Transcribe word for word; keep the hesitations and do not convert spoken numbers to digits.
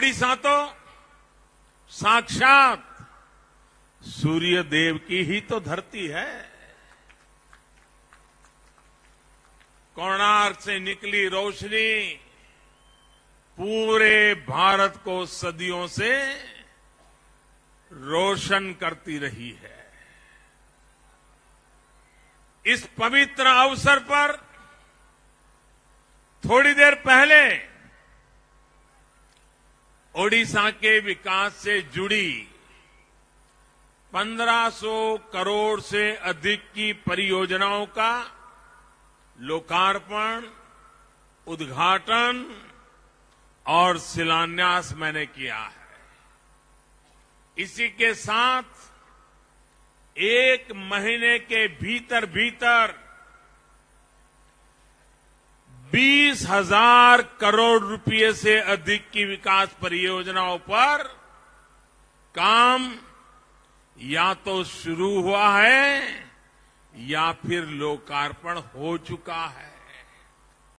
ओडिशा तो साक्षात सूर्य देव की ही तो धरती है। कोणार्क से निकली रोशनी पूरे भारत को सदियों से रोशन करती रही है। इस पवित्र अवसर पर थोड़ी देर पहले ओडिशा के विकास से जुड़ी पंद्रह सौ करोड़ से अधिक की परियोजनाओं का लोकार्पण, उद्घाटन और शिलान्यास मैंने किया है। इसी के साथ एक महीने के भीतर भीतर बीस हजार करोड़ रुपए से अधिक की विकास परियोजनाओं पर काम या तो शुरू हुआ है या फिर लोकार्पण हो चुका है।